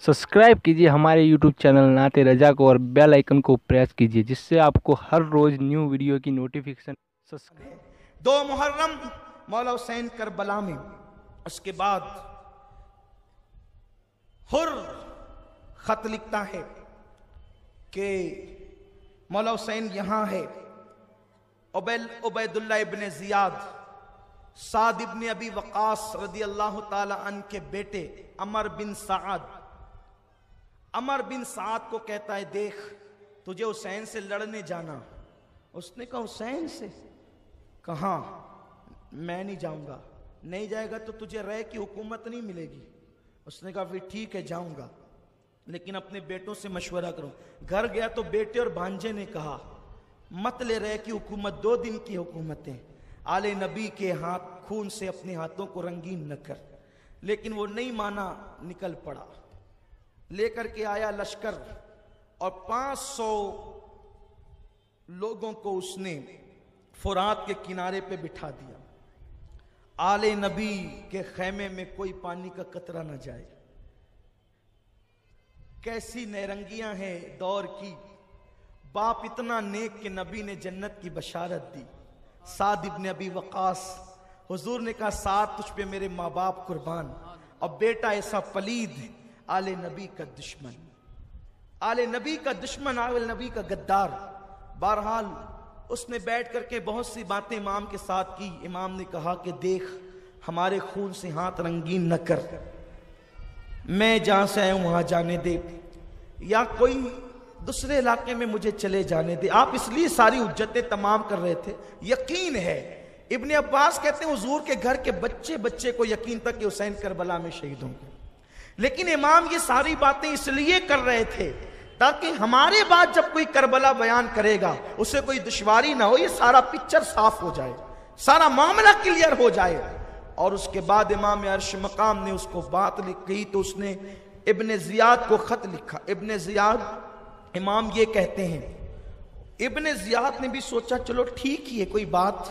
Subscribe कीजिए हमारे YouTube channel नाते रजा को और बेल आइकन को प्रेस कीजिए जिससे आपको हर रोज न्यू वीडियो की नोटिफिकेशन। 2 मुहर्रम मौला हुसैन करबला में, उसके बाद हुर खत लिखता है कि मौला हुसैन यहां है। उबैदुल्लाह इब्ने जियाद साद इब्ने अबी वक़ास रदी अल्लाह ताला अन के बेटे अमर बिन साद को कहता है, देख तुझे हुसैन से लड़ने जाना। उसने कहा हुसैन से? कहाँ? मैं नहीं जाऊंगा। नहीं जाएगा तो तुझे रह की हुकूमत नहीं मिलेगी। उसने कहा फिर ठीक है जाऊंगा, लेकिन अपने बेटों से मशवरा करो। घर गया तो बेटे और भांजे ने कहा मत ले रह की हुकूमत, 2 दिन की हुकूमतें, आले नबी के हाथ खून से अपने हाथों को रंगीन न कर। लेकिन वो नहीं माना, निकल पड़ा। लेकर के आया लश्कर और 500 लोगों को उसने फुरात के किनारे पे बिठा दिया। आले नबी के खैमे में कोई पानी का कतरा न जाए। कैसी नैरंगियां हैं दौर की। बाप इतना नेक कि नबी ने जन्नत की बशारत दी। साद इब्ने अबी वक़ास, हुजूर ने कहा साद तुझ पे मेरे माँ बाप कुर्बान। और बेटा ऐसा पलीद, आले नबी का दुश्मन, आले नबी का दुश्मन, आले नबी का गद्दार। बहरहाल उसने बैठ करके बहुत सी बातें इमाम के साथ की। इमाम ने कहा कि देख हमारे खून से हाथ रंगीन न कर, मैं जहां से आया हूं वहां जाने दे, या कोई दूसरे इलाके में मुझे चले जाने दे। आप इसलिए सारी उज्जतें तमाम कर रहे थे। यकीन है, इब्ने अब्बास कहते हैं हुजूर के घर के बच्चे बच्चे को यकीन था कि हुसैन करबला में शहीद होंगे। लेकिन इमाम ये सारी बातें इसलिए कर रहे थे ताकि हमारे बाद जब कोई करबला बयान करेगा उसे कोई दुश्वारी ना हो, ये सारा पिक्चर साफ हो जाए, सारा मामला क्लियर हो जाए। और उसके बाद इमाम अर्श मकाम ने उसको बात लिखी तो उसने इब्ने जियाद को खत लिखा। इब्ने जियाद, इमाम ये कहते हैं, इब्ने जियाद ने भी सोचा चलो ठीक ही है, कोई बात,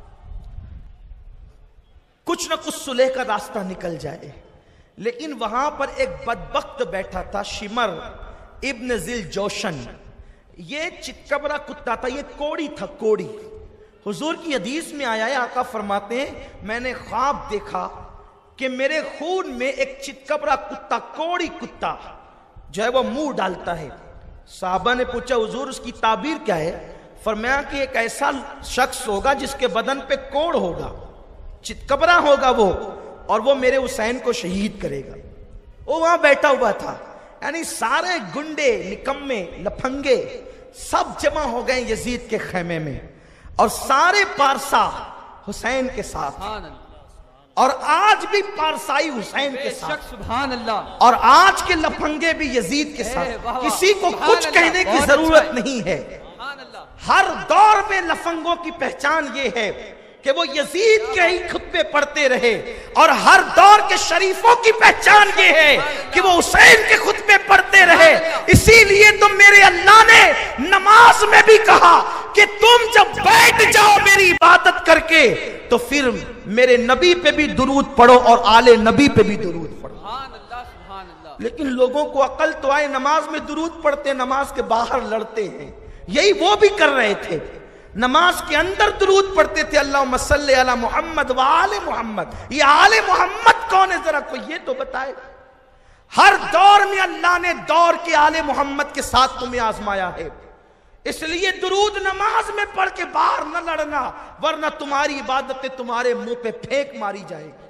कुछ ना कुछ सुलह का रास्ता निकल जाए। लेकिन वहां पर एक बदबख्त बैठा था, शिमर इब्न जिल जोशन। ये चितकबरा कुत्ता था, ये कोड़ी था, कोड़ी। हुजूर की हदीस में आया है, आका फरमाते हैं मैंने ख्वाब देखा कि मेरे खून में एक चितकबरा कुत्ता, कोड़ी कुत्ता जो है वो मुंह डालता है। साहबा ने पूछा हुजूर उसकी ताबीर क्या है? फरमाया कि एक ऐसा शख्स होगा जिसके बदन पे कोड़ होगा, चितकबरा होगा वो, और वो मेरे हुसैन को शहीद करेगा। वो वहां बैठा हुआ था, यानी सारे गुंडे, निकम्मे, लफंगे सब जमा हो गए यजीद के खैमे में, और सारे पारसा हुसैन के साथ, और आज भी पारसाई हुसैन के साथ, सुभान अल्लाह। और आज के लफंगे भी यजीद के साथ। किसी को कुछ कहने की जरूरत नहीं है। हर दौर में लफंगों की पहचान ये है कि वो यजीद के ही खुतबे पढ़ते रहे, और हर दौर के शरीफों की पहचान ये है कि वो हुसैन के खुतबे पढ़ते रहे। इसीलिए तो मेरे अल्लाह ने नमाज में भी कहा कि तुम जब बैठ जाओ मेरी इबादत करके तो फिर मेरे नबी पे भी दुरूद पढ़ो और आले नबी पे भी दुरूद पढ़ो। लेकिन लोगों को अकल तो आए, नमाज में दुरूद पढ़ते, नमाज के बाहर लड़ते हैं। यही वो भी कर रहे थे, नमाज के अंदर दुरूद पढ़ते थे, अल्लाहुम्मा सल्ली अला मोहम्मद व आले मोहम्मद। ये आले मोहम्मद कौन है जरा कोई ये तो बताए। हर दौर में अल्लाह ने दौर के आले मोहम्मद के साथ तुम्हें आजमाया है। इसलिए दुरूद नमाज में पढ़ के बाहर न लड़ना, वरना तुम्हारी इबादतें तुम्हारे मुंह पे फेंक मारी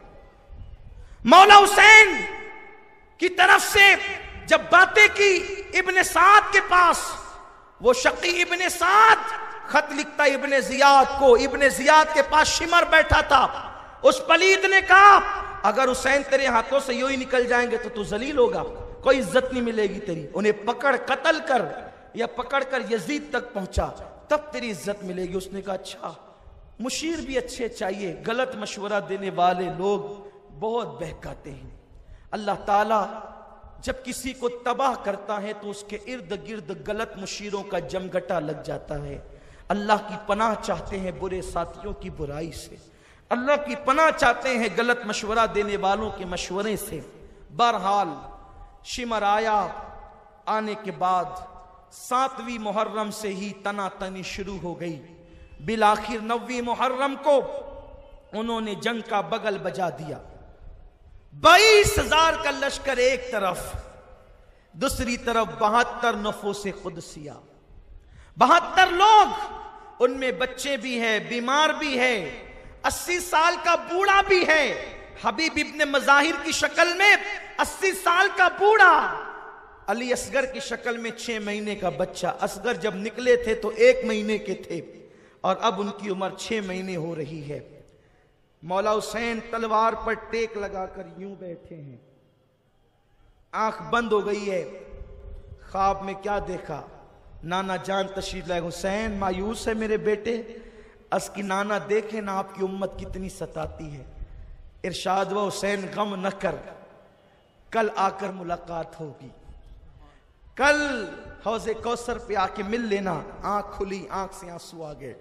जाएगी। मौला हुसैन की तरफ से जब बातें की इब्ने साद के पास, वो शकी इब्ने साद खत लिखता इब्ने जियाद को। इब्ने जियाद के पास शिमर बैठा था। उस पलीद ने कहा अगर हुसैन तेरे हाथों से यूं ही निकल जाएंगे तो तू जलील होगा, कोई इज्जत नहीं मिलेगी तेरी। उन्हें पकड़ कत्ल कर या पकड़ कर यजीद तक पहुंचा, तब तेरी इज्जत मिलेगी। उसने कहा अच्छा, मुशीर भी अच्छे चाहिए, गलत मशवरा देने वाले लोग बहुत बहकाते हैं। अल्लाह ताला जब किसी को तबाह करता है तो उसके इर्द गिर्द गलत मुशीरों का जमघटा लग जाता है। अल्लाह की पनाह चाहते हैं बुरे साथियों की बुराई से, अल्लाह की पनाह चाहते हैं गलत मशवरा देने वालों के मशवरे से। बहरहाल शिमर आया। आने के बाद 7वीं मुहर्रम से ही तनातनी शुरू हो गई। बिलाखिर 9वीं मुहर्रम को उन्होंने जंग का बगल बजा दिया। 22,000 का लश्कर एक तरफ, दूसरी तरफ 72 नफोसे खुदसिया, 72 लोग, उनमें बच्चे भी हैं, बीमार भी है, 80 साल का बूढ़ा भी है। हबीब इब्ने मज़ाहिर की शक्ल में 80 साल का बूढ़ा, अली असगर की शक्ल में 6 महीने का बच्चा। असगर जब निकले थे तो 1 महीने के थे और अब उनकी उम्र 6 महीने हो रही है। मौला हुसैन तलवार पर टेक लगाकर यूं बैठे हैं, आंख बंद हो गई है। ख्वाब में क्या देखा? नाना जान तशरीफ लाए। हुसैन मायूस है मेरे बेटे। अस की नाना देखे ना आपकी उम्मत कितनी सताती है। इरशाद व हुसैन गम न कर, कल आकर मुलाकात होगी, कल हौज़े कौसर पे आके मिल लेना। आंख खुली, आंख से आंसू आ गए।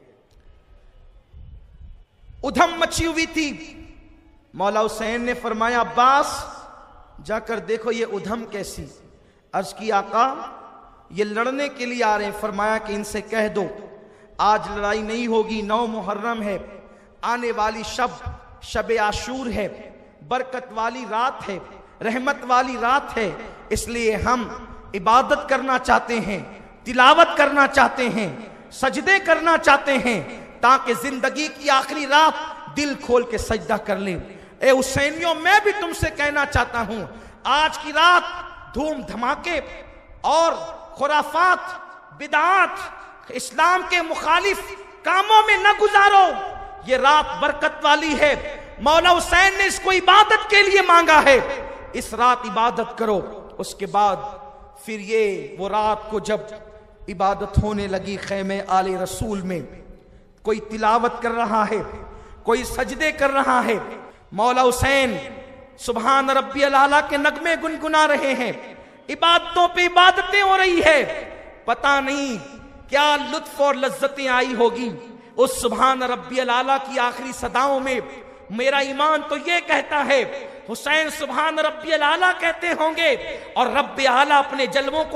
उधम मची हुई थी। मौला हुसैन ने फरमाया अब्बास जाकर देखो ये उधम कैसी। अर्ज की आका ये लड़ने के लिए आ रहे हैं। फरमाया कि इनसे कह दो आज लड़ाई नहीं होगी, 9 मुहर्रम है, आने वाली शब आशूर है, बरकत वाली रात है, रहमत वाली रात है, इसलिए हम इबादत करना चाहते हैं, तिलावत करना चाहते हैं, सजदे करना चाहते हैं, ताकि जिंदगी की आखिरी रात दिल खोल के सजदा कर लें। ए हुसैनियों, मैं भी तुमसे कहना चाहता हूं, आज की रात धूम धमाके और खुराफात, बिदात, इस्लाम के मुखालिफ कामों में न गुजारो। ये रात बरकत वाली है। मौला हुसैन ने इसको इबादत के लिए मांगा है। इस रात इबादत करो। उसके बाद फिर ये वो रात को जब इबादत होने लगी खैमे आले रसूल में, कोई तिलावत कर रहा है, कोई सजदे कर रहा है। मौला हुसैन सुभान रब्बियल आला के नगमे गुनगुना रहे हैं। इबादतों पे इबादतें हो रही है। पता नहीं क्या लुत्फ और लज्जतें आई होगी उस सुभान रब्बियल आला की आखिरी सदाओं में। मेरा ईमान तो ये कहता है हुसैन सुभान रब्बियल आला कहते होंगे और रब्बे आला अपने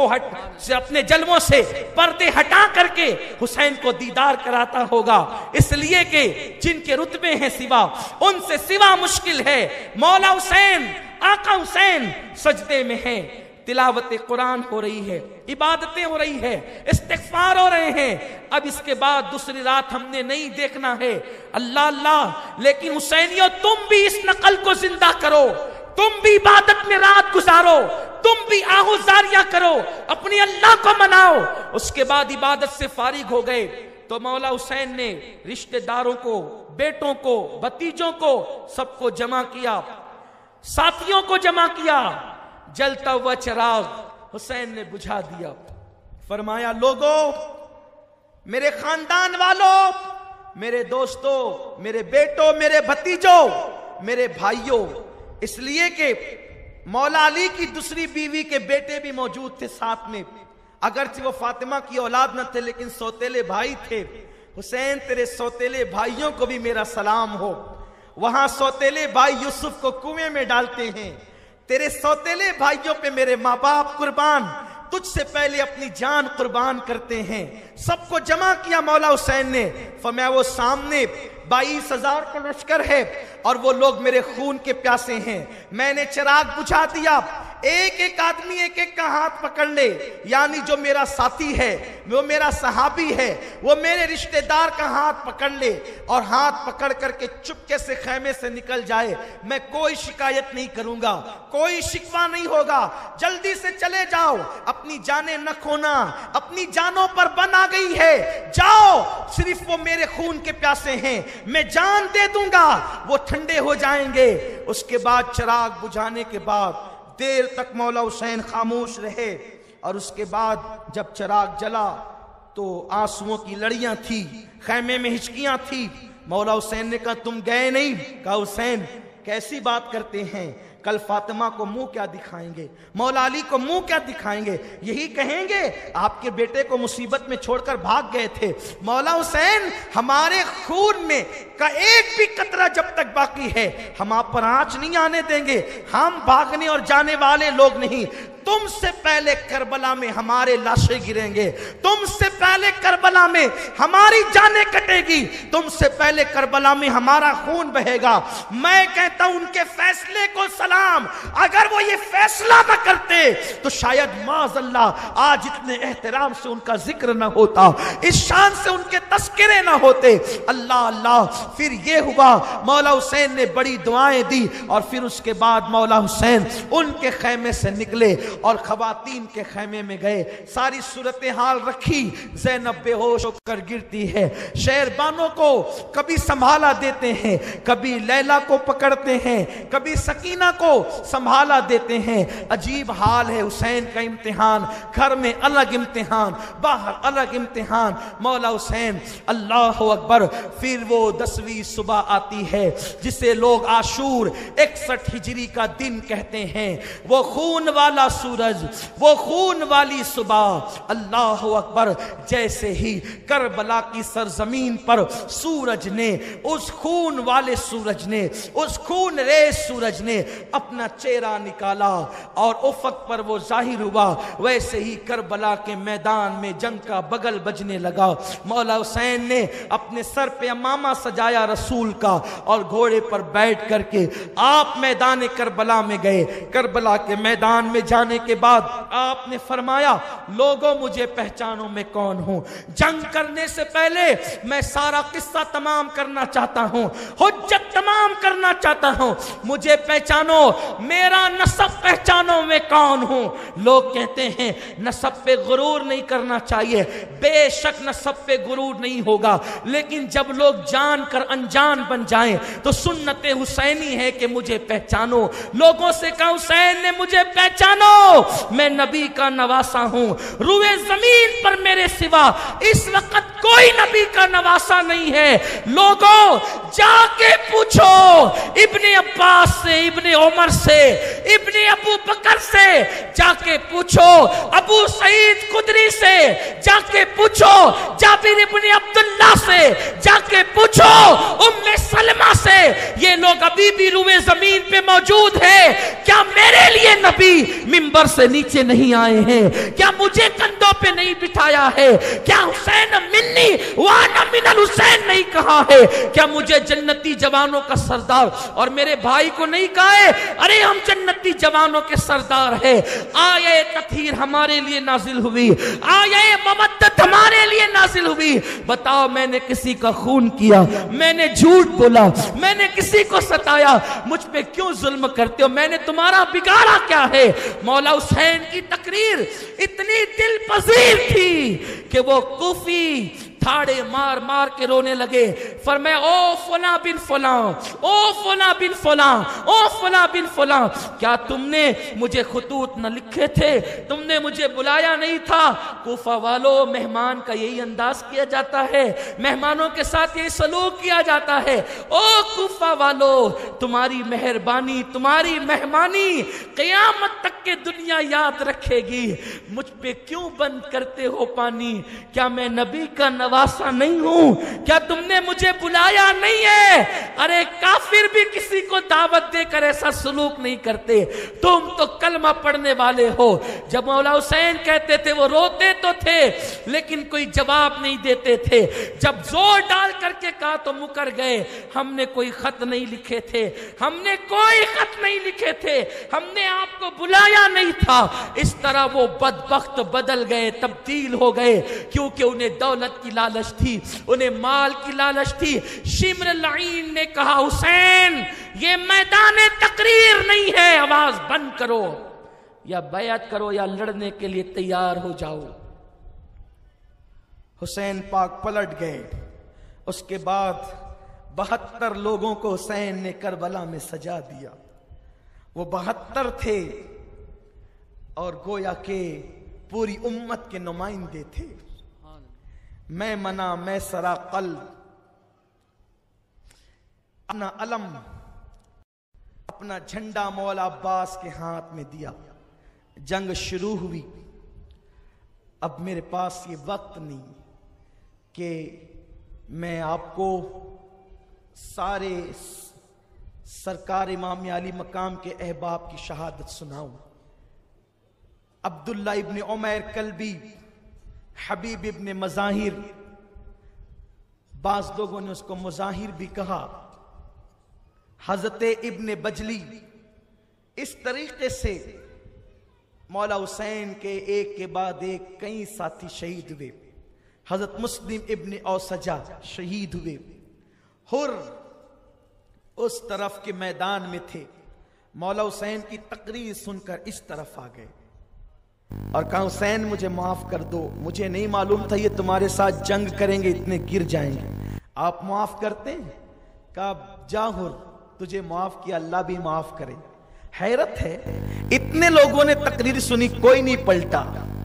जल्मों से पर्दे हटा करके हुसैन को दीदार कराता होगा। इसलिए कि जिनके रुतबे हैं सिवा, उनसे सिवा मुश्किल है। मौला हुसैन, आका हुसैन सजदे में है, तिलावत कुरान हो रही है, इबादतें हो रही है, इस्तिग़फ़ार हो रहे हैं। अब इसके बाद दूसरी रात हमने नहीं देखना है। अल्लाह अल्लाह। लेकिन हुसैनियों, तुम भी इस नकल को जिंदा करो, तुम भी इबादत में रात गुजारो, तुम भी आहुजारियां करो, अपनी अल्लाह को मनाओ। उसके बाद इबादत से फारिग हो गए तो मौला हुसैन ने रिश्तेदारों को, बेटों को, भतीजों को, सबको जमा किया, साथियों को जमा किया। जलता हुआ चिराग हुसैन ने बुझा दिया। फरमाया लोगों, मेरे खानदान वालों, मेरे दोस्तों, मेरे बेटों, मेरे भतीजों, मेरे भाइयों, इसलिए कि मौला अली की दूसरी बीवी के बेटे भी मौजूद थे साथ में। अगरचे वो फातिमा की औलाद न थे लेकिन सौतेले भाई थे। हुसैन, तेरे सौतेले भाइयों को भी मेरा सलाम हो। वहां सौतेले भाई यूसुफ को कुएं में डालते हैं। तेरे सौतेले भाइयों पे मेरे माँ बाप कुर्बान, तुझसे पहले अपनी जान कुर्बान करते हैं। सबको जमा किया मौला हुसैन ने। फरमाया वो सामने 22,000 का लश्कर है और वो लोग मेरे खून के प्यासे हैं। मैंने चिराग बुझा दिया। एक एक आदमी एक एक का हाथ पकड़ ले, यानी जो मेरा साथी है, वो मेरा सहाबी है, वो मेरे रिश्तेदार का हाथ पकड़ ले और हाथ पकड़ करके चुपके से खेमे से निकल जाए। मैं कोई शिकायत नहीं करूंगा, कोई शिकवा नहीं होगा। जल्दी से चले जाओ, अपनी जानें न खोना, अपनी जानों पर बन आ गई है। जाओ, सिर्फ वो मेरे खून के प्यासे हैं, मैं जान दे दूंगा, वो ठंडे हो जाएंगे। उसके बाद चिराग बुझाने के बाद देर तक मौला हुसैन खामोश रहे और उसके बाद जब चिराग जला तो आंसुओं की लड़ियां थी, खैमे में हिचकियां थी। मौला हुसैन ने कहा तुम गए नहीं? कहा हुसैन कैसी बात करते हैं, कल फातिमा को मुंह क्या दिखाएंगे, मौला अली को मुंह क्या दिखाएंगे? यही कहेंगे आपके बेटे को मुसीबत में छोड़कर भाग गए थे। मौला हुसैन, हमारे खून में का एक भी कतरा जब तक बाकी है हम आप पर आंच नहीं आने देंगे। हम भागने और जाने वाले लोग नहीं। तुमसे पहले करबला में हमारे लाशें गिरेंगे, तुमसे पहले करबला में हमारी जानें कटेगी, तुमसे पहले करबला में हमारा खून बहेगा। मैं कहता हूं उनके फैसले को सलाम। अगर वो ये फैसला न करते तो शायद माज़अल्लाह आज इतने एहतराम से उनका जिक्र न होता, इस शान से उनके तस्करे न होते। अल्लाह अल्लाह। फिर ये हुआ, मौला हुसैन ने बड़ी दुआएं दी और फिर उसके बाद मौला हुसैन उनके खैमे से निकले और खवातीन के खैमे में गए। सारी सूरत हाल रखी। ज़ैनब बेहोश होकर गिरती है, शेरबानों को कभी संभाला देते हैं, कभी लैला को पकड़ते हैं, कभी सकीना को संभाला देते हैं। अजीब हाल है हुसैन का। इम्तिहान, घर में अलग इम्तिहान, बाहर अलग इम्तिहान। मौला हुसैन, अल्लाह अकबर। फिर वो 10वीं सुबह आती है जिसे लोग आशूर 61 हिजरी का दिन कहते हैं। वो खून वाला सूरज, वो खून वाली सुबह। अल्लाह अकबर। जैसे ही करबला की सरजमीन पर सूरज ने, उस खून वाले सूरज ने, उस खून रेज सूरज ने अपना चेहरा निकाला और उफक पर वो जाहिर हुआ, वैसे ही करबला के मैदान में जंग का बगल बजने लगा। मौला हुसैन ने अपने सर पे अमामा सजाया रसूल का और घोड़े पर बैठ करके आप मैदान करबला में गए। करबला के मैदान में जाने के बाद आपने फरमाया, लोगों मुझे पहचानो मैं कौन हूं। जंग करने से पहले मैं सारा किस्सा तमाम करना चाहता हूं, हुज्जत तमाम करना चाहता हूं। मुझे पहचानो, मेरा नसब पहचानो मैं कौन हूं। लोग कहते हैं नसब पे गुरूर नहीं करना चाहिए। बेशक नसब पे गुरूर नहीं होगा, लेकिन जब लोग जानकर अनजान बन जाएं तो सुन्नत हुसैनी है कि मुझे पहचानो। लोगों से कहा, हुसैन ने मुझे पहचानो, मैं नबी का नवासा हूं। रुए जमीन पर मेरे सिवा इस वक्त कोई नबी का नवासा नहीं है। लोगों जाके पूछो इब्ने अब्बास से, इब्ने उमर से, इब्ने अबू बकर से, जाके पूछो अबू सईद खुदरी से, जाके पूछो जाबिर इब्ने अब्दुल्लाह से, जाके पूछो उम्मे सलमा से। ये लोग अभी भी रुए जमीन पे मौजूद है। क्या मेरे लिए नबी मिंबर से नीचे नहीं आए हैं? क्या मुझे कंधों पे नहीं बिठाया है? क्या हुसैन मिन्नी वाना मिनल हुसैन नहीं कहा है? क्या मुझे जन्नती जवानों का सरदार और मेरे भाई को नहीं कहा है, अरे हम जन्नती जवानों के सरदार है? आये तत्हीर हमारे लिए नाजिल हुई, आये मवद्दत हमारे लिए नाजिल हुई। बताओ, मैंने किसी का खून किया, मैंने झूठ बोला, मैंने किसी को सताया, मुझ पे क्यों जुल्म करते हो? मैंने तुम्हारा बिगाड़ा क्या है? मौला हुसैन की तकरीर इतनी दिल पजीर थी कि वो कूफी थाड़े मार मार के रोने लगे। फरमाया, ओ फला बिन फला, ओ फला बिन फला, ओ फला बिन फला, क्या तुमने मुझे खतूत न लिखे थे? तुमने मुझे बुलाया नहीं था? कूफा वालों, मेहमान का यही अंदाज किया जाता है, मेहमानों के साथ यही सलूक किया जाता है। ओ कूफा वालों, तुम्हारी मेहरबानी, तुम्हारी मेहमानी क़यामत तक के दुनिया याद रखेगी। मुझ पे क्यों बंद करते हो पानी? क्या मैं नबी का नवासा नहीं हूं? क्या तुमने मुझे बुलाया नहीं है? अरे काफिर भी किसी को दावत देकर ऐसा सलूक नहीं करते, तुम तो कलमा पढ़ने वाले हो। जब मौला हुसैन कहते थे वो रोते तो थे लेकिन कोई जवाब नहीं देते थे। जब जोर डाल करके कहा तो मुकर गए, हमने कोई खत नहीं लिखे थे, हमने कोई खत नहीं लिखे थे, हमने आपको बुलाया नहीं था। इस तरह वो बदबख्त बदल गए, तब्दील हो गए, क्योंकि उन्हें दौलत की लालच थी, उन्हें माल की लालच थी। शिम्र लईन ने कहा, हुसैन ये मैदान तकरीर नहीं है, आवाज बंद करो, या बैअत करो या लड़ने के लिए तैयार हो जाओ। हुसैन पाक पलट गए। उसके बाद 72 लोगों को हुसैन ने करबला में सजा दिया। वो 72 थे और गोया के पूरी उम्मत के नुमाइंदे थे। मैं मना मैं सरा कल्ब, अपना अलम, अपना झंडा मौला अब्बास के हाथ में दिया। जंग शुरू हुई। अब मेरे पास ये वक्त नहीं कि मैं आपको सारे सरकार इमाम अली मकाम के अहबाब की शहादत सुनाऊं। अब्दुल्ला इब्न उमैर कल्बी, हबीब इब्न मज़ाहिर, बाज लोगों ने उसको मुजाहिर भी कहा, हजरत इब्न बजली। इस तरीके से मौला हुसैन के एक के बाद एक कई साथी शहीद हुए। हजरत मुस्लिम इब्न औसजा शहीद हुए। हुर उस तरफ के मैदान में थे। मौला हुसैन की तकरीर सुनकर इस तरफ आ गए और कहा, हुसैन मुझे माफ कर दो, मुझे नहीं मालूम था ये तुम्हारे साथ जंग करेंगे, इतने गिर जाएंगे, आप माफ करते हैं? कहा, जा हुर, तुझे माफ किया, अल्लाह भी माफ करे। हैरत है, इतने लोगों ने तकरीर सुनी, कोई नहीं पलटा।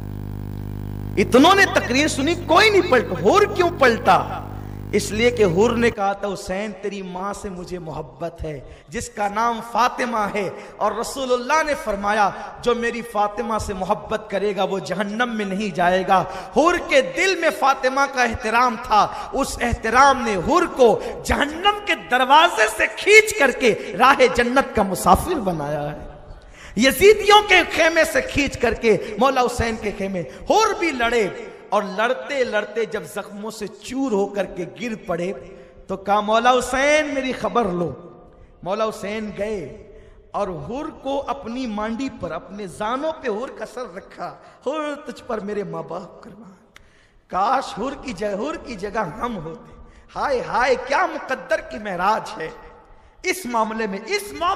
इतनों ने तकरीर सुनी, कोई नहीं पलटा। हुर क्यों पलटा? इसलिए कि हुर ने कहा था, हुसैन तेरी मां से मुझे मोहब्बत है जिसका नाम फातिमा है, और रसूलुल्लाह ने फरमाया जो मेरी फातिमा से मोहब्बत करेगा वो जहन्नम में नहीं जाएगा। हुर के दिल में फातिमा का एहतराम था, उस एहतराम ने हुर को जहन्नम के दरवाजे से खींच करके राह जन्नत का मुसाफिर बनाया है। यजीदियों के खेमे से खींच करके मौला हुसैन के खेमे। हुर भी लड़े और लड़ते लड़ते जब जख्मों से चूर होकर के गिर पड़े तो कहा, मौला हुसैन मेरी खबर लो। मौला हुसैन गए और हुर को अपनी मांडी पर, अपने जानों पे हुर का सर रखा। हुर तुझ पर मेरे माँ बाप कुर्बान, काश हुर की जगह हम होते। हाय हाय, क्या मुकद्दर की महराज है इस मामले में,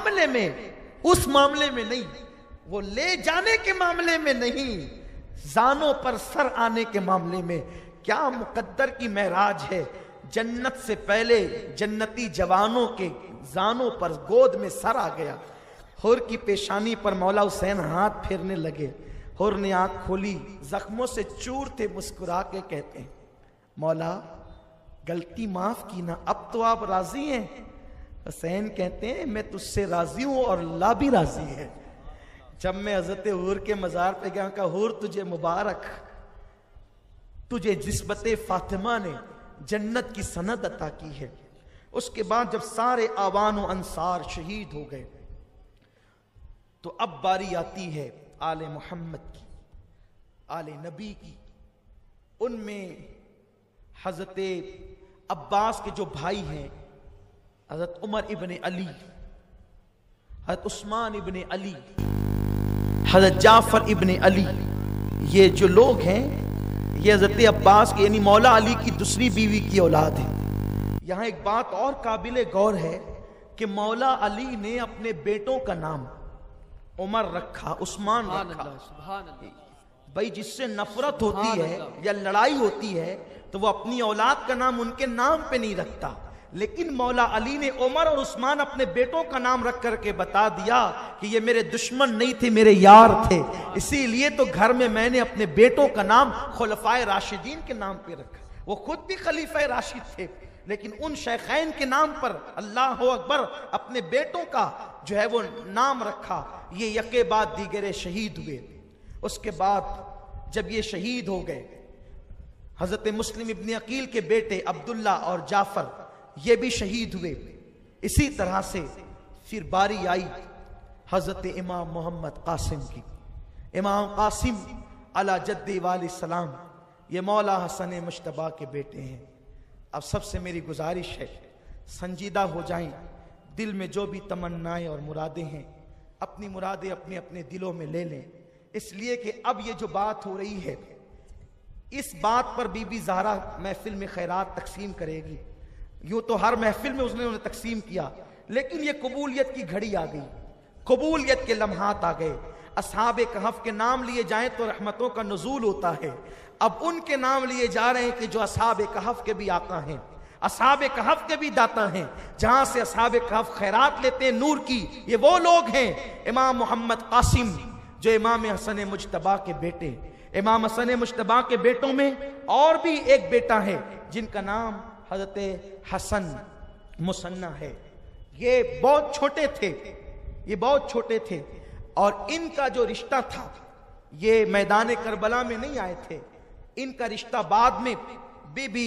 उस मामले में नहीं, वो ले जाने के मामले में नहीं, जानों पर सर आने के मामले में क्या मुकद्दर की महराज है। जन्नत से पहले जन्नती जवानों के जानों पर गोद में सर आ गया। हुर की पेशानी पर मौला हुसैन हाथ फेरने लगे। हुर ने आंख खोली, जख्मों से चूर थे, मुस्कुरा के कहते हैं, मौला गलती माफ की ना, अब तो आप राजी हैं? हुसैन कहते हैं, मैं तुझसे राजी हूं और अल्लाह भी राजी है। जब मैं हजरत हुर के मजार पे गया, कहा, हुर तुझे मुबारक, तुझे जिस्बते फातिमा ने जन्नत की सनद अता की है। उसके बाद जब सारे आवान व अंसार शहीद हो गए तो अब बारी आती है आले मोहम्मद की, आले नबी की। उनमें हजरत अब्बास के जो भाई हैं, हजरत उमर इब्ने अली, हजरत उस्मान इब्ने अली, हजरत जाफर इब्ने अली, ये जो लोग हैं ये हजरत अब्बास के यानी मौला अली की दूसरी बीवी की औलाद है। यहाँ एक बात और काबिले गौर है कि मौला अली ने अपने बेटों का नाम उमर रखा, उस्मान रखा। भाई जिससे नफरत होती है या लड़ाई होती है तो वो अपनी औलाद का नाम उनके नाम पे नहीं रखता, लेकिन मौला अली ने उमर और उस्मान अपने बेटों का नाम रख करके बता दिया कि ये मेरे दुश्मन नहीं थे, मेरे यार थे, इसीलिए तो घर में मैंने अपने बेटों का नाम खुलफाए राशिदीन के नाम पे रखा। वो खुद भी खलीफा राशिद थे, लेकिन उन शेखैन के नाम पर अल्लाह अकबर अपने बेटों का जो है वो नाम रखा। ये यके बाद दीगरे शहीद हुए। उसके बाद जब ये शहीद हो गए, हजरत मुस्लिम इब्न अकील के बेटे अब्दुल्ला और जाफर ये भी शहीद हुए। इसी तरह से फिर बारी आई हजरत इमाम मोहम्मद कासिम की। इमाम कासिम अला जद्दी वाली सलाम ये मौला हसन मुश्तबा के बेटे हैं। अब सबसे मेरी गुजारिश है, संजीदा हो जाएं, दिल में जो भी तमन्नाएं और मुरादें हैं अपनी मुरादें अपने अपने दिलों में ले लें, इसलिए कि अब ये जो बात हो रही है इस बात पर बीबी ज़हरा महफिल में खैरात तकसीम करेगी। यूं तो हर महफिल में उसने उन्हें तकसीम किया, लेकिन ये कबूलियत की घड़ी आ गई, कबूलियत के लम्हात आ गए। असहाबे कहफ के नाम लिए जाएं तो रहमतों का नुज़ूल होता है। अब उनके नाम लिए जा रहे हैं कि जो असहाबे कहफ के भी आका हैं, असहाबे कहफ के भी दाता हैं, जहां से असहाबे कहफ खैरात लेते हैं नूर की। ये वो लोग हैं इमाम मोहम्मद कासिम जो इमाम हसन मुज्तबा के बेटे। इमाम हसन मुज्तबा के बेटों में और भी एक बेटा है जिनका नाम हजरत हसन मुसन्ना है। ये बहुत छोटे थे, ये बहुत छोटे थे और इनका जो रिश्ता था ये मैदान करबला में नहीं आए थे, इनका रिश्ता बाद में बीबी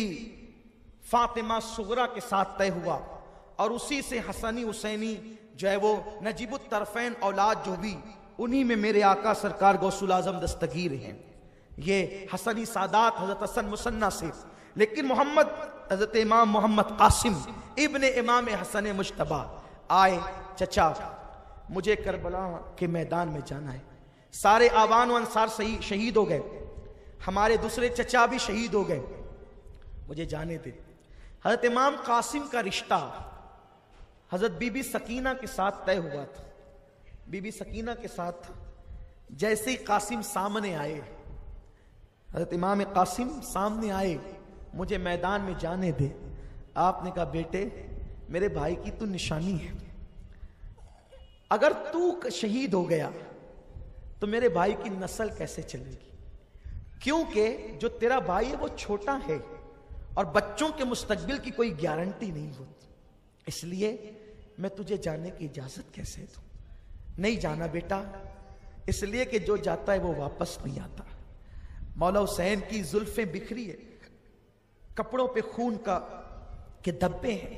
फातिमा सुगरा के साथ तय हुआ और उसी से हसनी हुसैनी जो है वो नजीबुत तरफैन औलाद जो भी उन्हीं में मेरे आका सरकार गौसुल आजम दस्तगीर हैं। ये हसनी सादात हजरत हसन मुसन्ना से, लेकिन मोहम्मद हजरत इमाम मोहम्मद कासिम इब्ने इमाम हसन मुश्तबा आए, चचा मुझे करबला के मैदान में जाना है। सारे आवान व अंसार शहीद हो गए, हमारे दूसरे चचा भी शहीद हो गए, मुझे जाने दे। हजरत इमाम कासिम का रिश्ता हजरत बीबी सकीना के साथ तय हुआ था। बीबी सकीना के साथ जैसे ही कासिम सामने आए, हजरत इमाम कासिम सामने आए, मुझे मैदान में जाने दे। आपने कहा बेटे मेरे भाई की तू निशानी है, अगर तू शहीद हो गया तो मेरे भाई की नस्ल कैसे चलेगी, क्योंकि जो तेरा भाई है वो छोटा है और बच्चों के मुस्तकबिल की कोई गारंटी नहीं होती, इसलिए मैं तुझे जाने की इजाजत कैसे दूं। नहीं जाना बेटा, इसलिए कि जो जाता है वो वापस नहीं आता। मौला हुसैन की जुल्फें बिखरी है, कपड़ों पे खून के धब्बे हैं,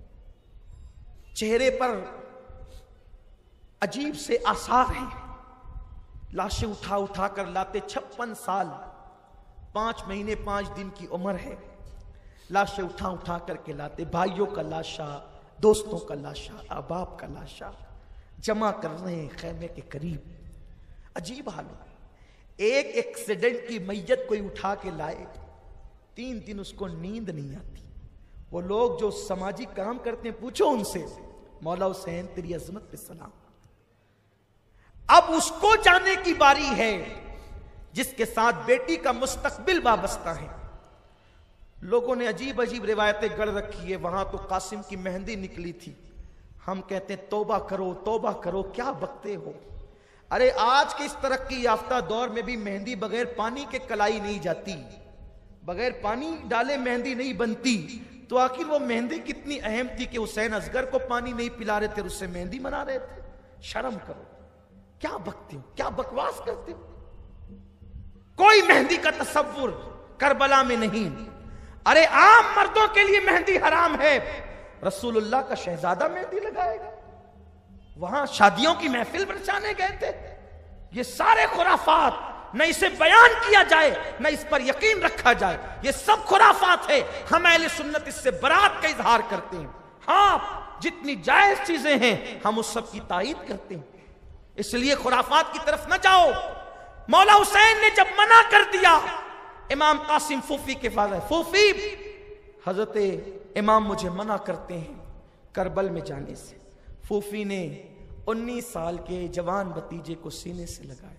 चेहरे पर अजीब से आसार हैं। लाशें उठा उठा कर लाते, 56 साल 5 महीने 5 दिन की उम्र है। लाशें उठा उठा करके लाते, भाइयों का लाशा, दोस्तों का लाशा, अहबाब का लाशा जमा कर रहे हैं खैमे के करीब। अजीब हाल है। एक एक्सीडेंट की मैयत कोई उठा के लाए, 3 दिन उसको नींद नहीं आती। वो लोग जो सामाजिक काम करते हैं, पूछो उनसे, मौला हुसैन तेरी अजमत पे सलाम। अब उसको जाने की बारी है जिसके साथ बेटी का मुस्तकबिल वाबस्ता है। लोगों ने अजीब अजीब रिवायतें गढ़ रखी है, वहां तो कासिम की मेहंदी निकली थी। हम कहते हैं तौबा करो, क्या बकते हो। अरे आज के इस तरक्की याफ्ता दौर में भी मेहंदी बगैर पानी के कलाई नहीं जाती, बगैर पानी डाले मेहंदी नहीं बनती। तो आखिर वो मेहंदी कितनी अहम थी कि हुसैन असगर को पानी नहीं पिला रहे थे, उससे मेहंदी बना रहे थे। शर्म करो, क्या बकते हो, क्या बकवास करते हो। कोई मेहंदी का तसव्वुर करबला में नहीं। अरे आम मर्दों के लिए मेहंदी हराम है, रसूलुल्लाह का शहजादा मेहंदी लगाएगा। वहां शादियों की महफिल बरसाने गए थे। ये सारे खुराफात, न इसे बयान किया जाए न इस पर यकीन रखा जाए, ये सब खुराफात है। हम अहले सुन्नत इससे बरात का इजहार करते हैं। हाँ, जितनी जायज चीजें हैं हम उस सब की तायीद करते हैं, इसलिए खुराफात की तरफ न जाओ। मौला हुसैन ने जब मना कर दिया, इमाम कासिम फूफी के पास, फूफी हजरत इमाम मुझे मना करते हैं करबल में जाने से। फूफी ने 19 साल के जवान भतीजे को सीने से लगाया।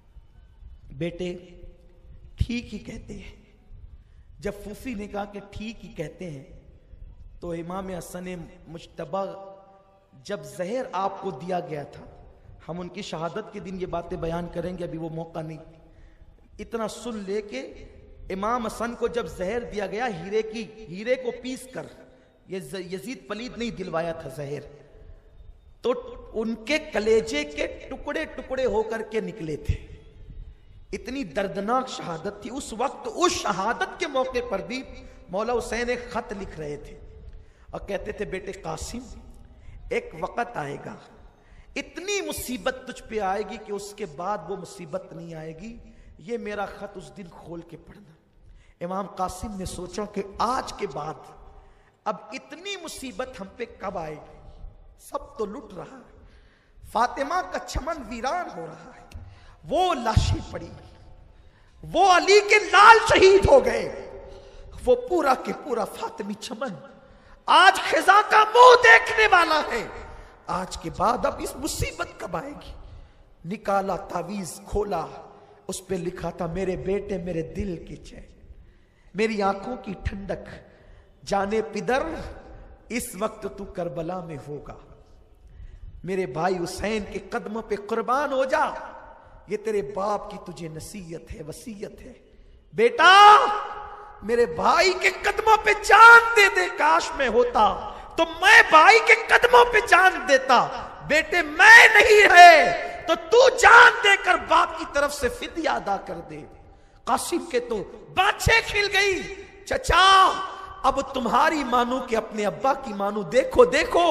बेटे ठीक ही कहते हैं। जब फूफी ने कहा कि ठीक ही कहते हैं, तो इमाम हसन मुश्तबा जब जहर आपको दिया गया था, हम उनकी शहादत के दिन ये बातें बयान करेंगे, अभी वो मौका नहीं। इतना सुन लेके इमाम हसन को जब जहर दिया गया, हीरे को पीस कर, ये यजीद पलीद नहीं दिलवाया था जहर, तो उनके कलेजे के टुकड़े टुकड़े होकर के निकले थे। इतनी दर्दनाक शहादत थी उस वक्त। उस शहादत के मौके पर भी मौला हुसैन एक खत लिख रहे थे और कहते थे, बेटे कासिम एक वक्त आएगा, इतनी मुसीबत तुझ पे आएगी कि उसके बाद वो मुसीबत नहीं आएगी। ये मेरा खत उस दिन खोल के पढ़ना। इमाम कासिम ने सोचा कि आज के बाद अब इतनी मुसीबत हम पे कब आएगी। सब तो लुट रहा है, फातिमा का चमन वीरान हो रहा है, वो लाशें पड़ी, वो अली के लाल शहीद हो गए, वो पूरा के पूरा फातिमी चमन आज खिजा का मुंह देखने वाला है। आज के बाद अब इस मुसीबत कब आएगी। निकाला तावीज, खोला, उस पे लिखा था, मेरे बेटे मेरे दिल की चैन, मेरी आंखों की ठंडक, जाने पिदर इस वक्त तू करबला में होगा, मेरे भाई हुसैन के कदमों पे कुर्बान हो जा, ये तेरे बाप की तुझे नसीहत है, वसीयत है। बेटा मेरे भाई के कदमों पे जान दे दे, काश में होता तो मैं भाई के कदमों पे जान देता। बेटे मैं नहीं है तो तू जान देकर बाप की तरफ से फिदिया अदा कर दे। कासिम के तो बाछे खिल गई, चचा अब तुम्हारी मानू कि अपने अब्बा की मानू। देखो देखो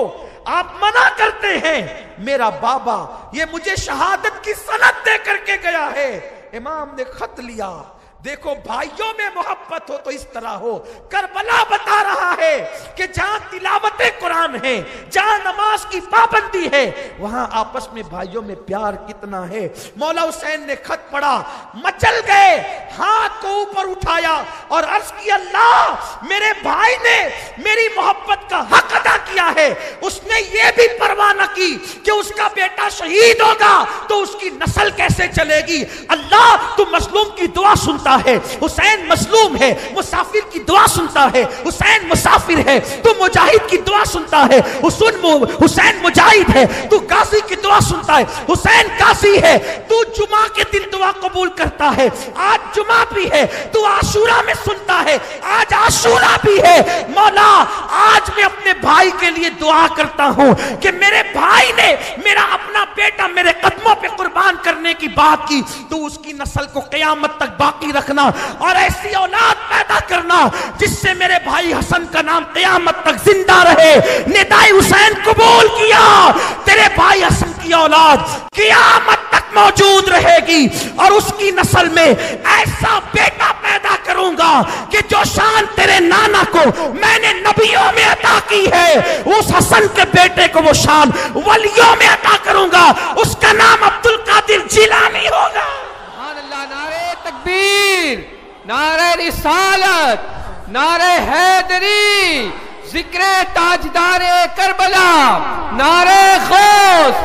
आप मना करते हैं। मेरा बाबा ये मुझे शहादत की सनद दे करके गया है। इमाम ने खत लिया। देखो भाइयों में मोहब्बत हो तो इस तरह हो। करबला बता रहा है कि जहां तिलावत कुरान है, जहां नमाज की पाबंदी है, वहां आपस में भाइयों में प्यार कितना है। मौला हुसैन ने खत पढ़ा, मचल गए, हाथ को ऊपर उठाया और अर्ज किया, अल्लाह मेरे भाई ने मेरी मोहब्बत का हक अदा किया है। उसने ये भी परवाह न की कि उसका बेटा शहीद होगा तो उसकी नस्ल कैसे चलेगी। अल्लाह तू मजलूम की दुआ सुनता है। हुसैन मजलूम है, मुसाफिर की दुआ सुनता है। हुसैन मुसाफिर है, तू मुजाहिद की दुआ सुनता है। हुसैन मुजाहिद है, तू गाजी की दुआ सुनता है। हुसैन गाजी है, तू जुमा के दिन दुआ कबूल करता है। आज जुमा भी है, तू आशूरा में सुनता है। आज आशूरा भी है। मौला आज मैं अपने भाई के लिए दुआ करता हूं कि मेरे भाई ने मेरा अपना बेटा मेरे कदमों पे कुर्बान करने की बात की, तू उसकी नस्ल को क़यामत तक बाकी रखना और ऐसी औलाद पैदा करना जिससे मेरे भाई हसन का नाम क़यामत तक जिंदा रहे। निदाई हुसैन कबूल किया। तेरे भाई हसन की औलाद क़यामत तक मौजूद रहेगी और उसकी नस्ल में ऐसा बेटा पैदा करूंगा कि जो शान तेरे नाना को मैंने नबियों में अता की है, उस हसन के बेटे को वो शान वलियों में अता करूंगा। उसका नाम अब्दुल कादिर जिलानी होगा। नारे तकबीर, नारे रिसालत, नारे हैदरी, जिक्रे ताजदारे करबला, नारे गौस।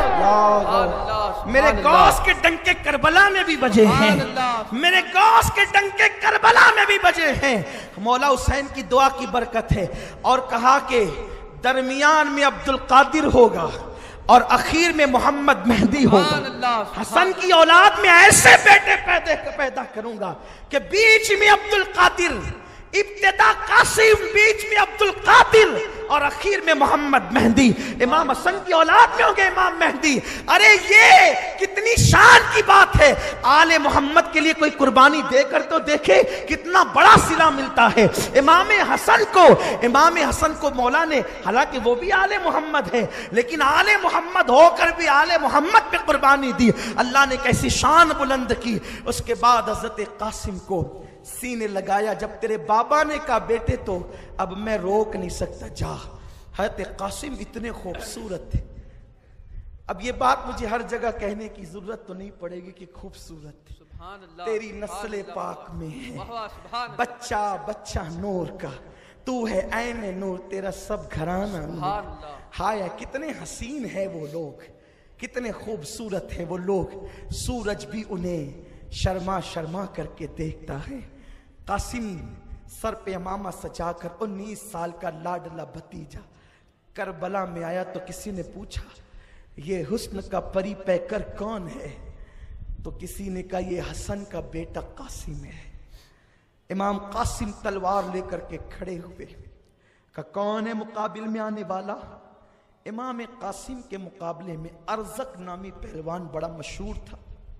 मेरे गौस के डंके करबला में भी बजे हैं। मेरे गौस के डंके करबला में भी बजे हैं। मौला हुसैन की दुआ की बरकत है। और कहा कि दरमियान में अब्दुल कादिर होगा और आखिर में मोहम्मद मेहदी होगा। हसन की औलाद में ऐसे बेटे पैदा करूंगा कि बीच में अब्दुल कादिर, इब्तिदा कासिम, बीच में अब्दुल कादिर और आखिर में मोहम्मद मेहदी। इमाम हसन की औलाद में होंगे इमाम मेहदी। अरे ये कितनी शान की बात है। आले मोहम्मद के लिए कोई कुर्बानी देकर तो देखे कितना बड़ा सिला मिलता है। इमाम हसन को मौला ने, हालांकि वो भी आले मोहम्मद है, लेकिन आले मोहम्मद होकर भी आले मोहम्मद पे कुर्बानी दी। अल्लाह ने कैसी शान बुलंद की। उसके बाद हजरत कासिम को सीने लगाया। जब तेरे बाबा ने कहा बेटे तो अब मैं रोक नहीं सकता, जा। हज़रत कासिम इतने खूबसूरत थे। अब ये बात मुझे हर जगह कहने की जरूरत तो नहीं पड़ेगी कि खूबसूरत तेरी नस्ल पाक में है। बच्चा बच्चा नूर का, तू है ऐन नूर, तेरा सब घराना नूर। हाय कितने हसीन है वो लोग, कितने खूबसूरत है वो लोग। सूरज भी उन्हें शर्मा शर्मा करके देखता है। कासिम सर पे अमामा सजाकर 19 साल का लाडला भतीजा करबला में आया तो किसी ने पूछा ये हुस्न का परी पैकर कौन है, तो किसी ने कहा ये हसन का बेटा कासिम है। इमाम कासिम तलवार लेकर के खड़े हुए, कहा कौन है मुकाबिल में आने वाला। इमाम कासिम के मुकाबले में अरजक नामी पहलवान बड़ा मशहूर था।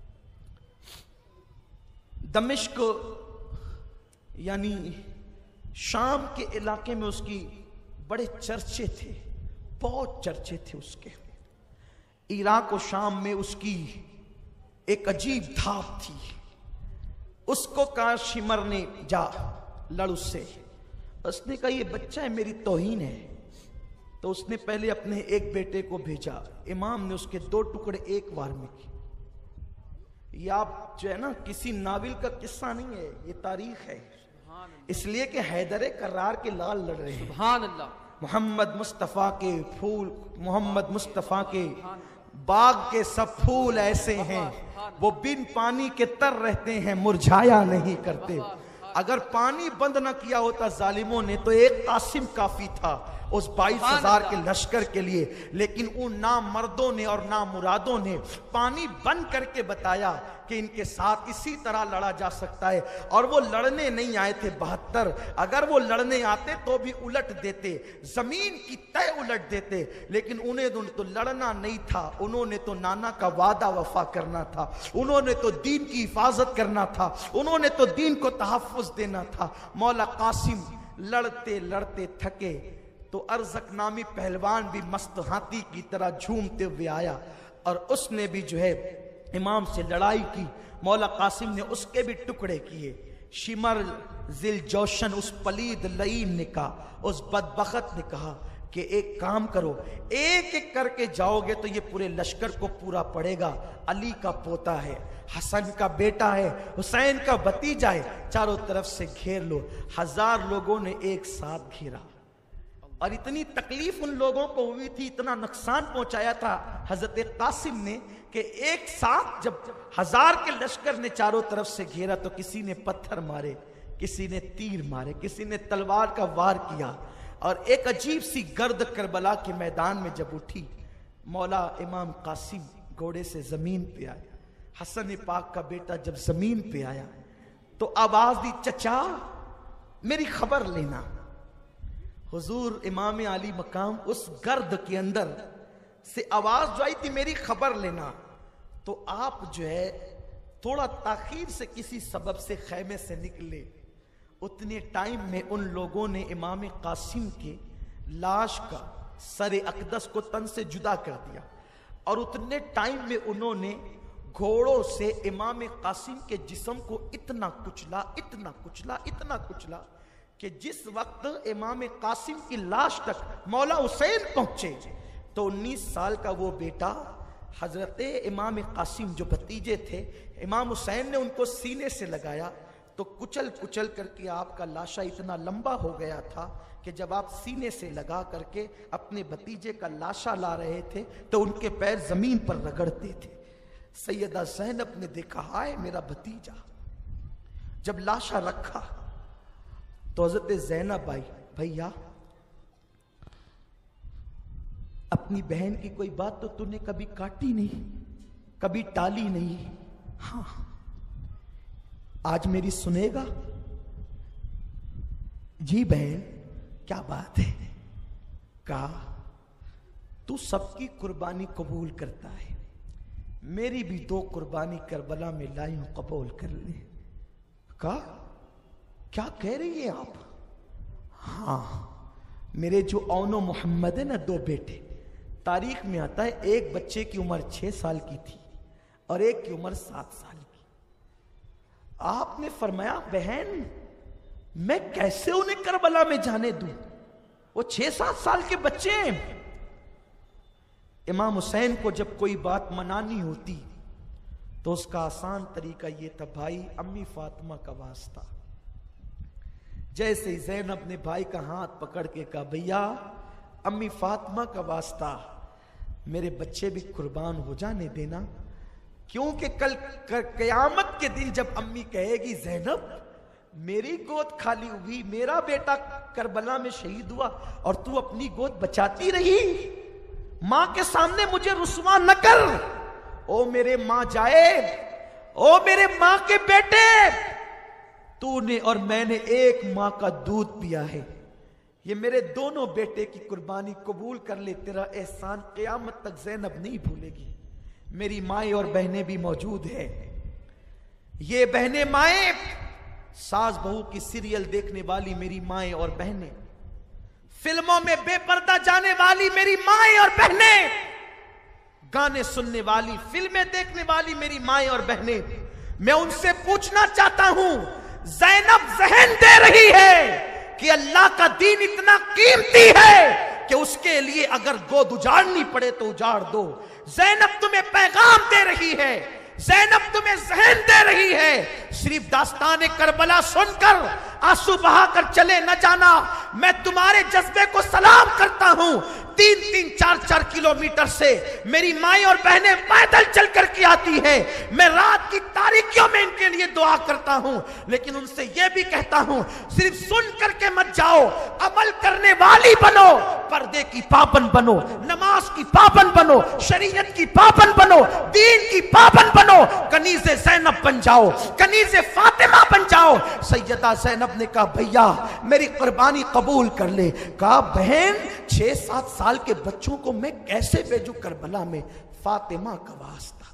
दमिश्क यानी शाम के इलाके में उसकी बड़े चर्चे थे, बहुत चर्चे थे उसके। इराक और शाम में उसकी एक अजीब धाक थी। उसको कहा शिमर ने जा लड़ उससे। उसने कहा ये बच्चा है, मेरी तौहीन है। तो उसने पहले अपने एक बेटे को भेजा। इमाम ने उसके 2 टुकड़े एक बार में किए। ये आप जो है ना किसी नाविल का किस्सा नहीं है, ये तारीख है। इसलिए कि हैदर करार के लाल लड़ रहे हैं। सुभान अल्लाह। मोहम्मद मुस्तफ़ा के फूल, मोहम्मद मुस्तफ़ा के बाग के सब फूल ऐसे हैं, वो बिन पानी के तर रहते हैं, मुरझाया नहीं करते। अगर पानी बंद न किया होता जालिमों ने तो एक कासिम काफी था उस 22,000 के लश्कर के लिए। लेकिन उन ना मर्दों ने और ना मुरादों ने पानी बंद करके बताया कि इनके साथ इसी तरह लड़ा जा सकता है। और वो लड़ने नहीं आए थे 72। अगर वो लड़ने आते तो भी उलट देते, जमीन की तय उलट देते। लेकिन उन्हें तो लड़ना नहीं था, उन्होंने तो नाना का वादा वफा करना था, उन्होंने तो दीन की हिफाजत करना था, उन्होंने तो दीन को तहफ़्फ़ुज़ देना था। मौला कासिम लड़ते लड़ते थके तो अरज़क नामी पहलवान भी मस्त हाथी की तरह झूमते हुए आया और उसने भी जो है इमाम से लड़ाई की। मौला कासिम ने उसके भी टुकड़े किए। शिमर जिल जोशन उस पलीद लईन ने कहा, उस बदबख्त ने कहा कि एक काम करो, एक एक करके जाओगे तो ये पूरे लश्कर को पूरा पड़ेगा। अली का पोता है, हसन का बेटा है, हुसैन का भतीजा है, चारों तरफ से घेर लो। 1000 लोगों ने एक साथ घेरा और इतनी तकलीफ उन लोगों को हुई थी, इतना नुकसान पहुंचाया था हजरत कासिम ने कि एक साथ जब 1000 के लश्कर ने चारों तरफ से घेरा तो किसी ने पत्थर मारे, किसी ने तीर मारे, किसी ने तलवार का वार किया और एक अजीब सी गर्द करबला के मैदान में जब उठी, मौला इमाम कासिम घोड़े से जमीन पे आया। हसन पाक का बेटा जब जमीन पे आया तो आवाज दी, चचा मेरी खबर लेना। हुजूर इमाम आली मकाम उस गर्द के अंदर से आवाज जो आई थी, मेरी खबर लेना। तो आप जो है थोड़ा ताखीर से किसी सबब से खैमे से निकले। उतने टाइम में उन लोगों ने इमाम कासिम के लाश का सरे अकदस को तन से जुदा कर दिया और उतने टाइम में उन्होंने घोड़ों से इमाम कासिम के जिस्म को इतना कुचला, इतना कुचला, इतना कुचला कि जिस वक्त इमाम कासिम की लाश तक मौला हुसैन पहुंचे तो 19 साल का वो बेटा हजरत इमाम कासिम जो भतीजे थे, इमाम हुसैन ने उनको सीने से लगाया तो कुचल कुचल करके आपका लाशा इतना लंबा हो गया था कि जब आप सीने से लगा करके अपने भतीजे का लाशा ला रहे थे तो उनके पैर जमीन पर रगड़ते थे। सैयदा ज़ैनब ने देखा, हाय मेरा भतीजा। जब लाशा रखा तो हजरत ज़ैनब आई, भैया अपनी बहन की कोई बात तो तूने कभी काटी नहीं, कभी टाली नहीं। हाँ, आज मेरी सुनेगा? जी बहन, क्या बात है? कहा, तू सबकी कुर्बानी कबूल करता है, मेरी भी 2 कुर्बानी करबला में लाई हूं, कबूल कर ले। कहा, क्या कह रही है आप? हाँ, मेरे जो औनो मोहम्मद है ना, 2 बेटे, तारीख में आता है एक बच्चे की उम्र 6 साल की थी और एक की उम्र 7 साल की। आपने फरमाया, बहन मैं कैसे उन्हें करबला में जाने दूं, वो 6-7 साल के बच्चे हैं। इमाम हुसैन को जब कोई बात मनानी होती तो उसका आसान तरीका यह था, भाई अम्मी फातिमा का वास्ता। जैसे ही ज़ैनब ने भाई का हाथ पकड़ के कहा, भैया अम्मी फातिमा का वास्ता मेरे बच्चे भी कुर्बान हो जाने देना, क्योंकि कल क़यामत के दिन जब अम्मी कहेगी, ज़ैनब मेरी गोद खाली हुई, मेरा बेटा करबला में शहीद हुआ और तू अपनी गोद बचाती रही, मां के सामने मुझे रुस्वा न कर। ओ मेरे मां जाए, ओ मेरे मां के बेटे, तूने और मैंने एक मां का दूध पिया है, ये मेरे दोनों बेटे की कुर्बानी कबूल कर ले, तेरा एहसान क़यामत तक ज़ैनब नहीं भूलेगी। मेरी माएँ और बहनें भी मौजूद है। ये बहनें माएँ, सास बहू की सीरियल देखने वाली मेरी माएँ और बहनें, फिल्मों में बेपर्दा जाने वाली मेरी माएँ और बहनें, गाने सुनने वाली, फिल्में देखने वाली मेरी माएँ और बहनें, मैं उनसे पूछना चाहता हूं, ज़ैनब ज़हन दे रही है कि अल्लाह का दीन इतना कीमती है कि उसके लिए अगर गोद उजाड़नी पड़े तो उजाड़ दो। ज़ैनब तुम्हें पैगाम दे रही है, ज़ैनब तुम्हें ज़हन दे रही है। सिर्फ दास्तान करबला सुनकर आंसू बहाकर चले न जाना। मैं तुम्हारे जज्बे को सलाम करता हूं। 3-3, 4-4 किलोमीटर से मेरी माएँ और बहनें पैदल चल कर के आती है। मैं रात की तारीकियों में इनके लिए दुआ करता हूं, लेकिन उनसे यह भी कहता हूं, सिर्फ सुन करके मत जाओ, अमल करने वाली बनो, पर्दे की पाबंद बनो, नमाज की पाबंद बनो, शरीयत की पाबंद बनो, दीन की पाबंद बनो, कनीज़े ज़ैनब बन जाओ, कनीज़े फातिमा बन जाओ। सैयदा ज़ैनब ने कहा, भैया मेरी कुर्बानी कबूल कर ले। कहा, बहन 6-7 साल के बच्चों को मैं कैसे भेजूं करबला में? फातिमा का वास्ता,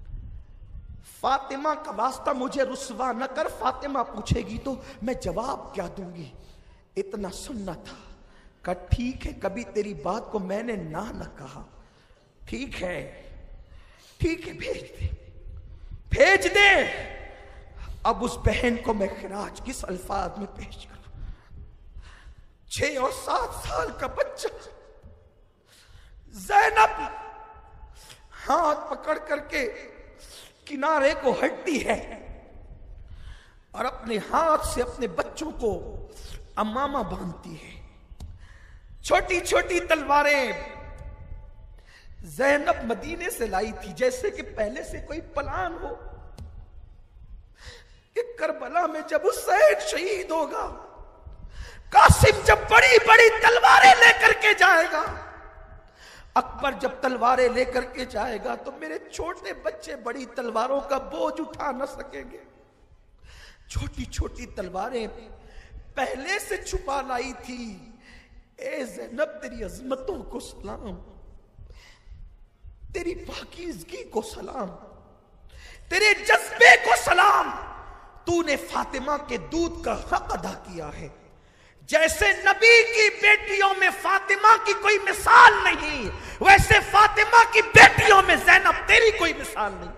फातिमा का वास्ता मुझे रुस्वा न कर। फातिमा पूछेगी तो मैं जवाब क्या दूंगी? इतना सुनना था। कहा ठीक है, कभी तेरी बात को मैंने ना न कहा, ठीक है भेज दे, भेज दे। अब उस बहन को मैं खिराज किस अल्फाज में पेश करूं? 6 और 7 साल का बच्चा ज़ैनब हाथ पकड़ करके किनारे को हटती है और अपने हाथ से अपने बच्चों को अम्मामा बांधती है। छोटी छोटी तलवारें ज़ैनब मदीने से लाई थी, जैसे कि पहले से कोई प्लान हो कि करबला में जब हुसैन शहीद होगा, कासिम जब बड़ी बड़ी तलवारें लेकर के जाएगा, अकबर जब तलवारें लेकर के जाएगा, तो मेरे छोटे बच्चे बड़ी तलवारों का बोझ उठा न सकेंगे। छोटी छोटी तलवारें पहले से छुपा लाई थी। ए ज़ैनब, तेरी अजमतों को सलाम, तेरी पाकीज़गी को सलाम, तेरे जज्बे को सलाम। तूने फातिमा के दूध का हक अदा किया है। जैसे नबी की बेटियों में फातिमा की कोई मिसाल नहीं, वैसे फातिमा की बेटियों में ज़ैनब तेरी कोई मिसाल नहीं।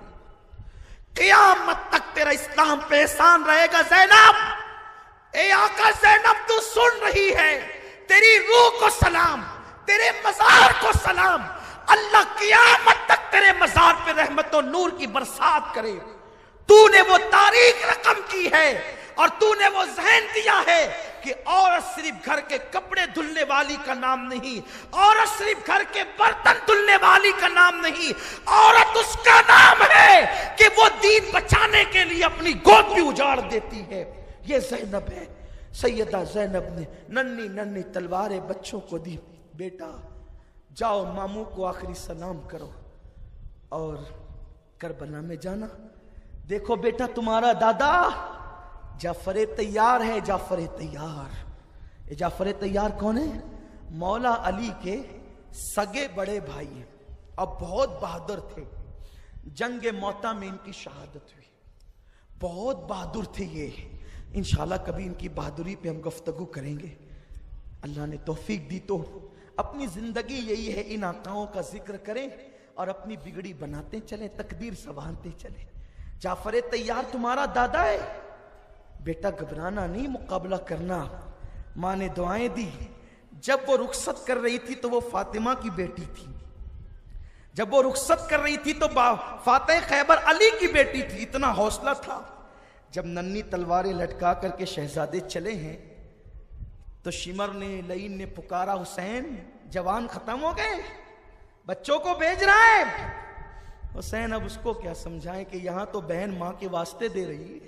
क़यामत तक तेरा इस्लाम पे एहसान रहेगा ज़ैनब। ए आका ज़ैनब, तू सुन रही है, तेरी रूह को सलाम, तेरे मज़ार को सलाम। अल्लाह क़यामत तक तेरे मज़ार पे रहमत और नूर की बरसात करे। तूने वो तारीख रकम की है और तूने वो ज़हन दिया है कि औरत सिर्फ घर के कपड़े धुलने वाली का नाम नहीं, औरत सिर्फ घर के बर्तन धुलने वाली का नाम नहीं, औरत उसका नाम है कि वो दीन बचाने के लिए अपनी गोद भी उजाड़ देती है। ये ज़ैनब है। सैयदा ज़ैनब ने नन्ही नन्ही तलवारें बच्चों को दी। बेटा जाओ, मामू को आखिरी सलाम करो और करबला में जाना। देखो बेटा, तुम्हारा दादा जाफर तैयार है। जाफर तैयार, ये जाफर तैयार कौन है? मौला अली के सगे बड़े भाई हैं। अब बहुत बहादुर थे। जंग मौता में इनकी शहादत हुई। बहुत बहादुर थे ये। इंशाल्लाह कभी इनकी बहादुरी पे हम गुफ्तगू करेंगे। अल्लाह ने तौफीक दी तो अपनी जिंदगी यही है, इन आकाओं का जिक्र करें और अपनी बिगड़ी बनाते चलें, तकदीर संवारते चलें। जाफर तैयार तुम्हारा दादा है। बेटा घबराना नहीं, मुकाबला करना। माँ ने दुआएं दी। जब वो रुखसत कर रही थी तो वो फातिमा की बेटी थी। जब वो रुखसत कर रही थी तो फातिह खैबर अली की बेटी थी। इतना हौसला था। जब नन्ही तलवारें लटका करके शहजादे चले हैं तो शिमर ने, लईन ने पुकारा, हुसैन जवान खत्म हो गए, बच्चों को भेज रहा है। हुसैन अब उसको क्या समझाएं कि यहां तो बहन मां के वास्ते दे रही है।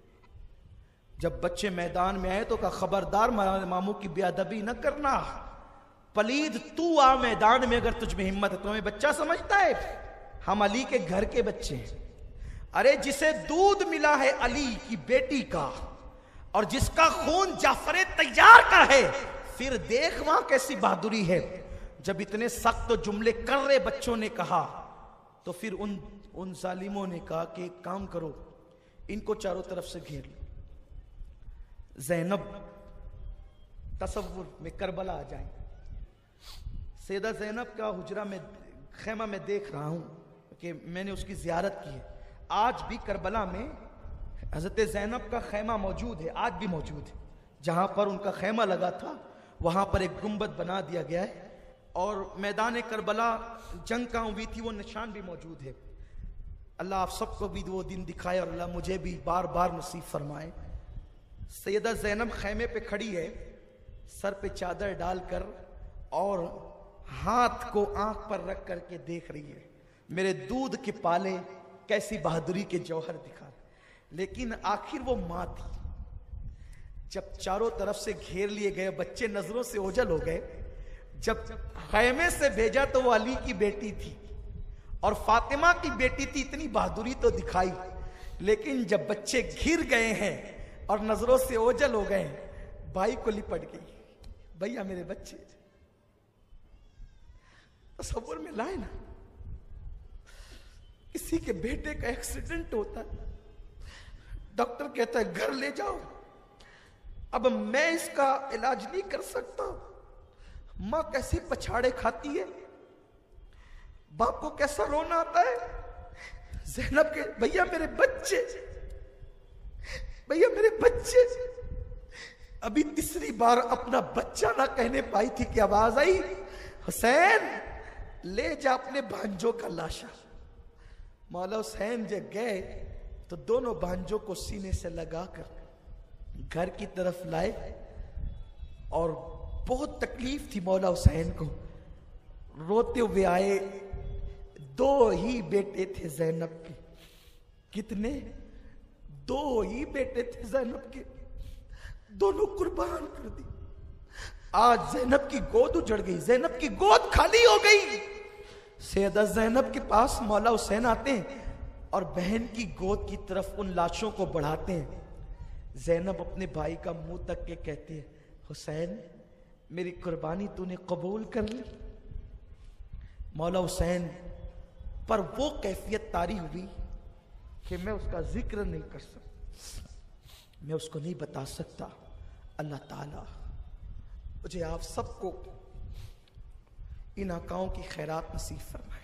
जब बच्चे मैदान में आए तो कहा, खबरदार मामू की बेअदबी न करना। पलीद तू आ मैदान में, अगर तुझ में हिम्मत है। तुम्हें बच्चा समझता है? हम अली के घर के बच्चे हैं। अरे जिसे दूध मिला है अली की बेटी का और जिसका खून जाफर तैयार का है, फिर देख वहां कैसी बहादुरी है। जब इतने सख्त जुमले कर रहे बच्चों ने कहा तो फिर उन जालिमों ने कहा कि एक काम करो, इनको चारों तरफ से घेर लो। ज़ैनब तसव्वुर में करबला आ जाए। सैयदा ज़ैनब का हुजरा में खैमा में देख रहा हूं कि मैंने उसकी जियारत की है। आज भी करबला में हज़रत ज़ैनब का खैमा मौजूद है, आज भी मौजूद है। जहां पर उनका खैमा लगा था वहां पर एक गुंबद बना दिया गया है और मैदान करबला जंग कहाँ हुई थी वो निशान भी मौजूद है। अल्लाह आप सबको भी वो दिन दिखाए और अल्लाह मुझे भी बार बार नसीब फरमाए। सैयदा ज़ैनब खैमे पे खड़ी है, सर पे चादर डालकर और हाथ को आंख पर रख करके देख रही है। मेरे दूध के पाले कैसी बहादुरी के जौहर दिखा। लेकिन आखिर वो मां थी। जब चारों तरफ से घेर लिए गए, बच्चे नजरों से ओझल हो गए। जब खैमे से भेजा तो वो अली की बेटी थी और फातिमा की बेटी थी। इतनी बहादुरी तो दिखाई, लेकिन जब बच्चे घिर गए हैं और नजरों से ओझल हो गए, भाई को लिपट गई, भैया मेरे बच्चे। तसव्वुर में लाए ना, किसी के बेटे का एक्सीडेंट होता है, डॉक्टर कहता है घर ले जाओ, अब मैं इसका इलाज नहीं कर सकता, मां कैसे पछाड़े खाती है, बाप को कैसा रोना आता है। ज़ैनब के भैया मेरे बच्चे, भैया मेरे बच्चे। अभी तीसरी बार अपना बच्चा ना कहने पाई थी कि आवाज आई, हुसैन ले जा अपने भांजों का लाशा। मौला हुसैन जब गए तो दोनों भांजों को सीने से लगाकर घर की तरफ लाए और बहुत तकलीफ थी मौला हुसैन को, रोते हुए आए। दो ही बेटे थे ज़ैनब के। कितने? दो ही बेटे थे ज़ैनब के, दोनों कुर्बान कर दी। आज ज़ैनब की गोद उजड़ गई, ज़ैनब की गोद खाली हो गई। सैयदा ज़ैनब के पास मौला हुसैन आते हैं और बहन की गोद की तरफ उन लाशों को बढ़ाते हैं। ज़ैनब अपने भाई का मुंह तक के कहते हैं, हुसैन मेरी कुर्बानी तूने कबूल कर ली। मौला हुसैन पर वो कैफियत तारी हुई कि मैं उसका जिक्र नहीं कर सकता, मैं उसको नहीं बता सकता। अल्लाह ताला मुझे आप सबको इन आकाओं की खैरात नसीब फरमाए।